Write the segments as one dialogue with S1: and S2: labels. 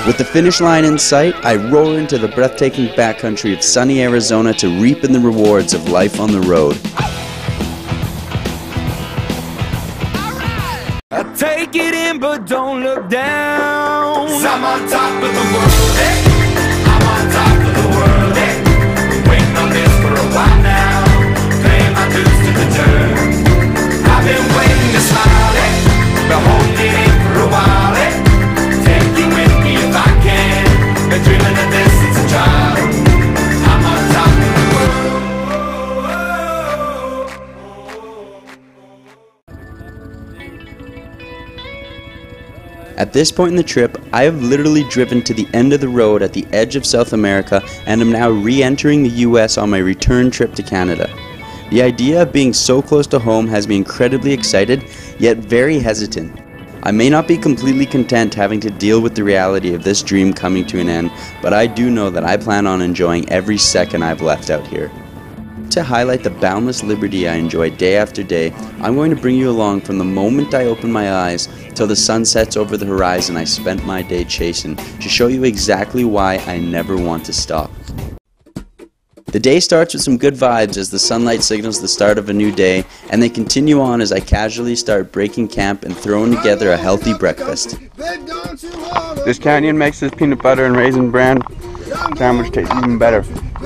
S1: With the finish line in sight, I roar into the breathtaking backcountry of sunny Arizona to reap in the rewards of life on the road.
S2: I take it in but don't look down. 'Cause I'm on top of the world, hey. I'm on top of the world, hey. Been waiting on this for a while now. Paying my dues to the dirt. I've been waiting to smile, hey. Been holding it in for a while, hey. Take you with me if I can. Been dreaming of this since a child. I'm on top of the world.
S1: At this point in the trip, I have literally driven to the end of the road at the edge of South America and am now re-entering the US on my return trip to Canada. The idea of being so close to home has me incredibly excited, yet very hesitant. I may not be completely content having to deal with the reality of this dream coming to an end, but I do know that I plan on enjoying every second I've left out here. To highlight the boundless liberty I enjoy day after day, I'm going to bring you along from the moment I open my eyes till the sun sets over the horizon I spent my day chasing, to show you exactly why I never want to stop. The day starts with some good vibes as the sunlight signals the start of a new day, and they continue on as I casually start breaking camp and throwing together a healthy breakfast.
S3: This Canyon makes this peanut butter and raisin bran sandwich taste even better.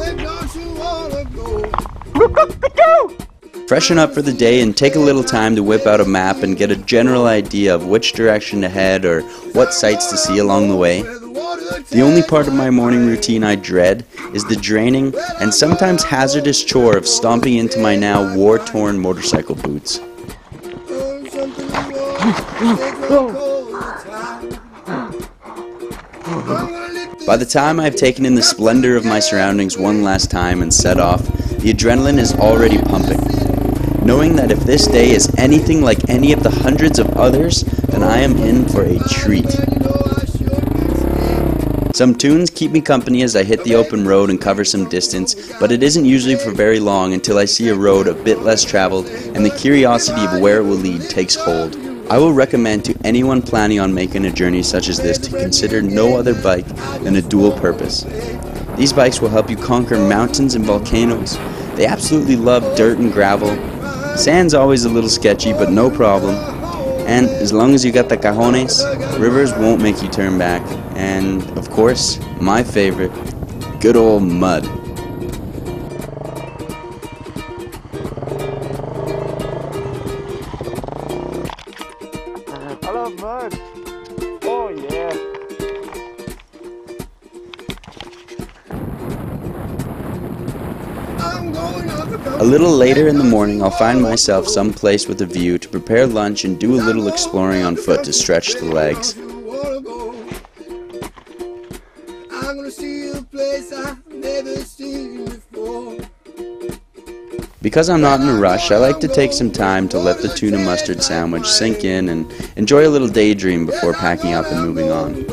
S1: Freshen up for the day and take a little time to whip out a map and get a general idea of which direction to head or what sights to see along the way. The only part of my morning routine I dread is the draining and sometimes hazardous chore of stomping into my now war-torn motorcycle boots. By the time I've taken in the splendor of my surroundings one last time and set off, the adrenaline is already pumping. Knowing that if this day is anything like any of the hundreds of others, then I am in for a treat. Some tunes keep me company as I hit the open road and cover some distance, but it isn't usually for very long until I see a road a bit less traveled and the curiosity of where it will lead takes hold. I will recommend to anyone planning on making a journey such as this to consider no other bike than a dual purpose. These bikes will help you conquer mountains and volcanoes. They absolutely love dirt and gravel. Sand's always a little sketchy, but no problem. And as long as you got the cajones, rivers won't make you turn back. And, of course, my favorite, good old mud.
S3: I love mud. Oh yeah.
S1: A little later in the morning, I'll find myself someplace with a view to prepare lunch and do a little exploring on foot to stretch the legs. Because I'm not in a rush, I like to take some time to let the tuna mustard sandwich sink in and enjoy a little daydream before packing up and moving on.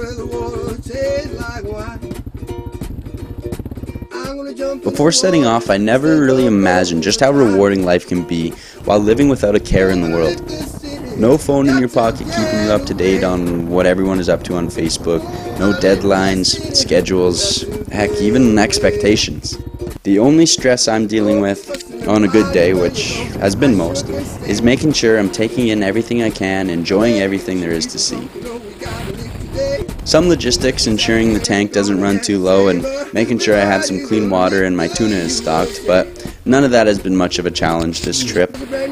S1: Before setting off, I never really imagined just how rewarding life can be while living without a care in the world. No phone in your pocket keeping you up to date on what everyone is up to on Facebook, no deadlines, schedules, heck, even expectations. The only stress I'm dealing with on a good day, which has been most, is making sure I'm taking in everything I can, enjoying everything there is to see. Some logistics, ensuring the tank doesn't run too low and making sure I have some clean water and my tuna is stocked, but none of that has been much of a challenge this trip.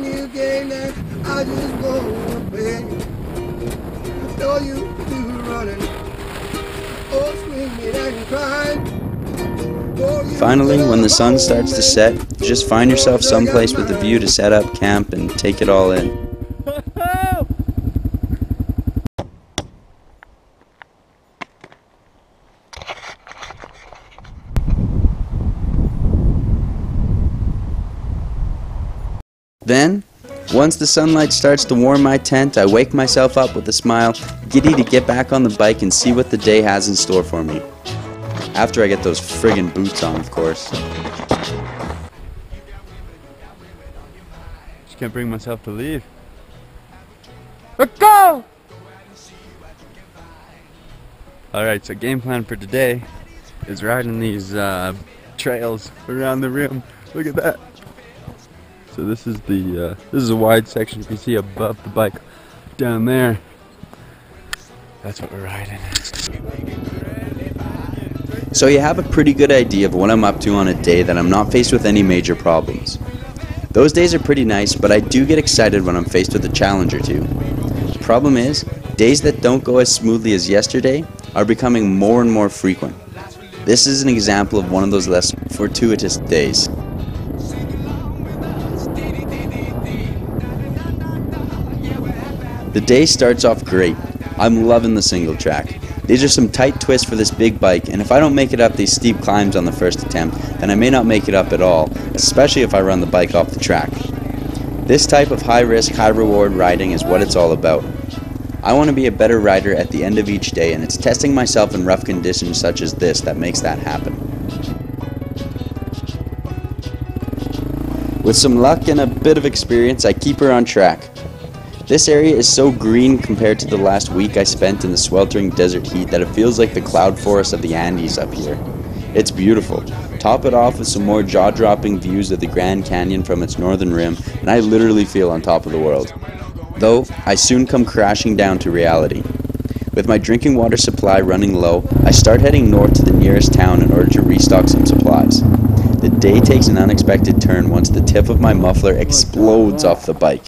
S1: Finally, when the sun starts to set, just find yourself someplace with a view to set up camp and take it all in. Then, once the sunlight starts to warm my tent, I wake myself up with a smile, giddy to get back on the bike and see what the day has in store for me. After I get those friggin' boots on, of course.
S3: Just can't bring myself to leave. Let's go! Alright, so game plan for today is riding these trails around the rim. Look at that. So this is a wide section you can see above the bike down there. That's what we're riding.
S1: So you have a pretty good idea of what I'm up to on a day that I'm not faced with any major problems. Those days are pretty nice, but I do get excited when I'm faced with a challenge or two. The problem is, days that don't go as smoothly as yesterday are becoming more and more frequent. This is an example of one of those less fortuitous days. The day starts off great. I'm loving the single track. These are some tight twists for this big bike, and if I don't make it up these steep climbs on the first attempt, then I may not make it up at all, especially if I run the bike off the track. This type of high risk, high reward riding is what it's all about. I want to be a better rider at the end of each day, and it's testing myself in rough conditions such as this that makes that happen. With some luck and a bit of experience, I keep her on track. This area is so green compared to the last week I spent in the sweltering desert heat that it feels like the cloud forest of the Andes up here. It's beautiful. Top it off with some more jaw-dropping views of the Grand Canyon from its northern rim, and I literally feel on top of the world. Though, I soon come crashing down to reality. With my drinking water supply running low, I start heading north to the nearest town in order to restock some supplies. The day takes an unexpected turn once the tip of my muffler explodes off the bike.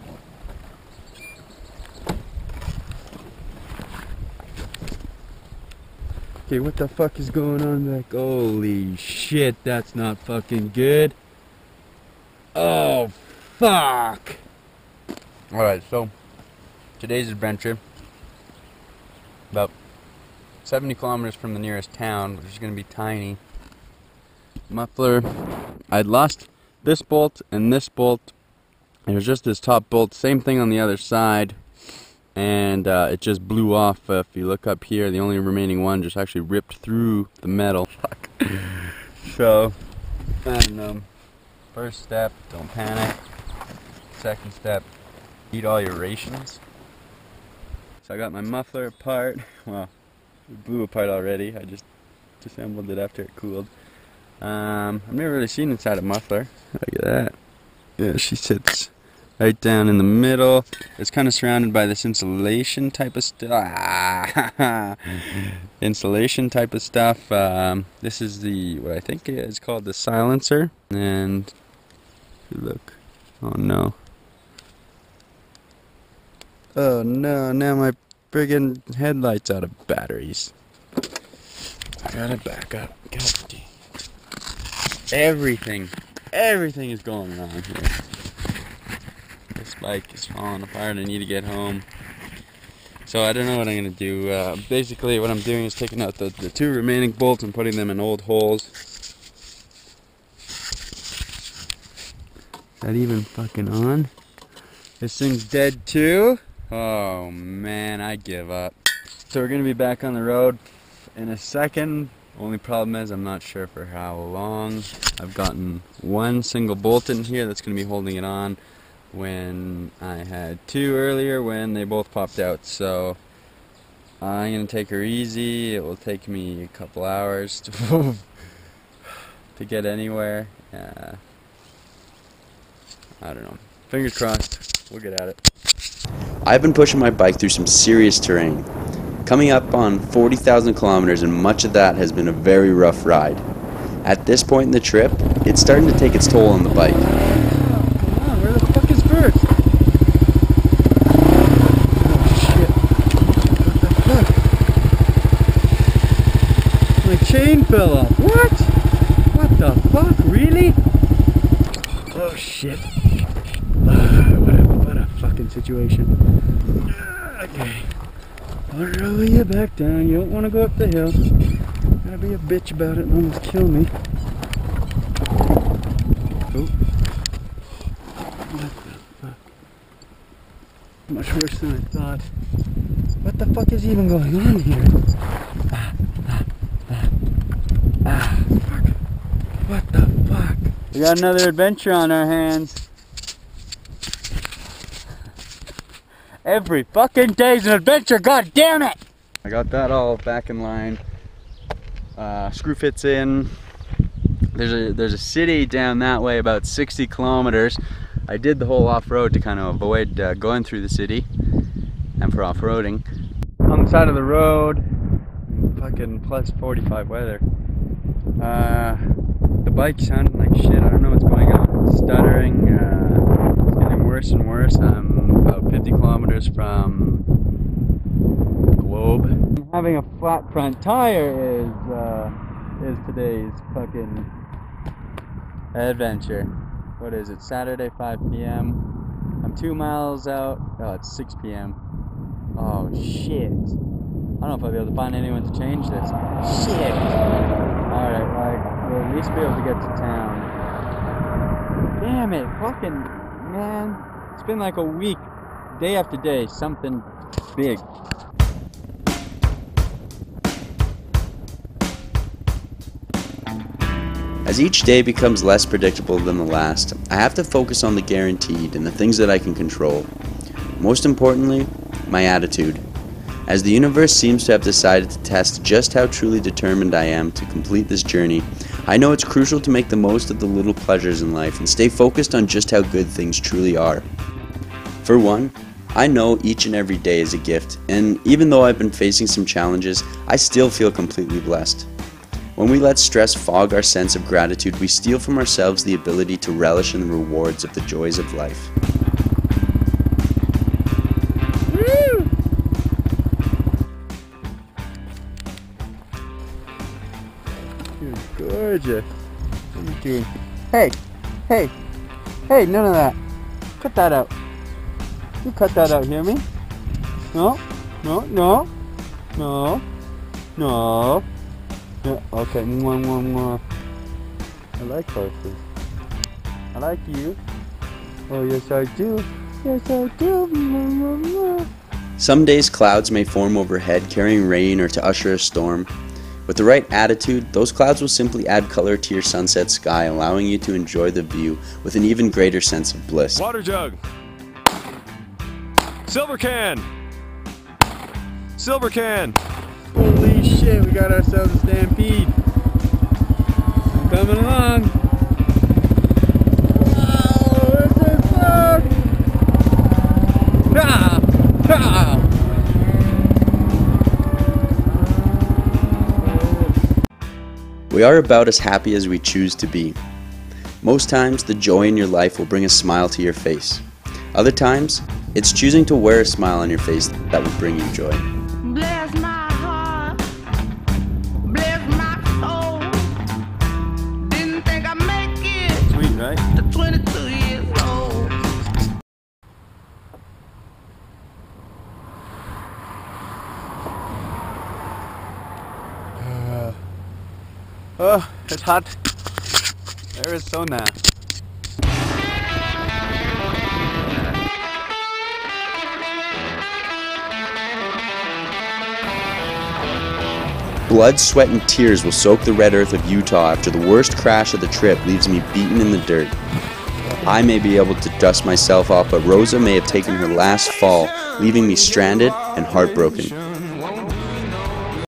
S3: Okay, what the fuck is going on? Like, holy shit, that's not fucking good. Oh, fuck. Alright, so today's adventure, about 70 kilometers from the nearest town, which is going to be tiny. Muffler, I'd lost this bolt and this bolt. It was just this top bolt, same thing on the other side. And it just blew off. If you look up here, the only remaining one just actually ripped through the metal. Fuck. So, I don't know. First step, don't panic. Second step, eat all your rations. So I got my muffler apart. Well, it blew apart already. I just disassembled it after it cooled. I've never really seen inside a muffler. Look at that. Yeah, she sits right down in the middle. It's kind of surrounded by this insulation type of stuff. Insulation type of stuff. This is what I think is called the silencer. And look. Oh no. Oh no, now my friggin' headlight's out of batteries. I gotta back up. God damn. Everything is going on here. This bike is falling apart. I need to get home. So I don't know what I'm going to do. Basically what I'm doing is taking out the two remaining bolts and putting them in old holes. Is that even fucking on? This thing's dead too? Oh man, I give up. So we're going to be back on the road in a second. Only problem is I'm not sure for how long. I've gotten one single bolt in here that's going to be holding it on, when I had two earlier when they both popped out. So I'm going to take her easy. It will take me a couple hours to get anywhere. I don't know. Fingers crossed. We'll get at it.
S1: I've been pushing my bike through some serious terrain. Coming up on 40,000 kilometers, and much of that has been a very rough ride. At this point in the trip, it's starting to take its toll on the bike.
S3: Where the fuck is Bert? Oh shit. What the fuck? My chain fell off. What? What the fuck? Really? Oh shit. What a fucking situation. Okay. I'll roll you back down. You don't want to go up the hill. Gotta be a bitch about it and almost kill me. Oh. What the fuck? Much worse than I thought. What the fuck is even going on here? Fuck. What the fuck? We got another adventure on our hands. Every fucking day's an adventure, god damn it! I got that all back in line. Screw fits in. There's a city down that way, about 60 kilometers. I did the whole off-road to kind of avoid going through the city and for off-roading. On the side of the road, fucking plus 45 weather. The bike's sounding like shit. I don't know what's going on. It's stuttering. It's getting worse and worse. I'm about 50 kilometers from the globe. Having a flat front tire is today's fucking adventure. What is it? Saturday, 5 p.m. I'm 2 miles out. Oh, it's 6 p.m. Oh shit. I don't know if I'll be able to find anyone to change this. Shit. Alright, like, we'll at least be able to get to town. Damn it, fucking, man. It's been like a week, day after day, something big.
S1: As each day becomes less predictable than the last, I have to focus on the guaranteed and the things that I can control. Most importantly, my attitude. As the universe seems to have decided to test just how truly determined I am to complete this journey, I know it's crucial to make the most of the little pleasures in life and stay focused on just how good things truly are. For one, I know each and every day is a gift, and even though I've been facing some challenges, I still feel completely blessed. When we let stress fog our sense of gratitude, we steal from ourselves the ability to relish in the rewards of the joys of life.
S3: Woo! You're gorgeous. What are you doing? Hey! Hey! Hey, none of that. Cut that out. You cut that out, hear me? No? No, no, no, no. Yeah, okay, mwah, mwah, mwah. I like horses. I like you. Oh, yes I do. Yes I do. Mwah, mwah, mwah.
S1: Some days clouds may form overhead, carrying rain or to usher a storm. With the right attitude, those clouds will simply add color to your sunset sky, allowing you to enjoy the view with an even greater sense of bliss.
S4: Water jug. Silver can. Silver can.
S3: Holy shit, we got ourselves a stampede. I'm coming along. Wow, this is fun. Ah, ah.
S1: We are about as happy as we choose to be. Most times, the joy in your life will bring a smile to your face. Other times, it's choosing to wear a smile on your face that will bring you joy.
S5: Bless my heart, bless my soul. Didn't think I'd make it
S3: Sweet, right?
S5: to 22 years old.
S3: Oh, it's hot. Arizona.
S1: Blood, sweat, and tears will soak the red earth of Utah after the worst crash of the trip leaves me beaten in the dirt. I may be able to dust myself off, but Rosa may have taken her last fall, leaving me stranded and heartbroken.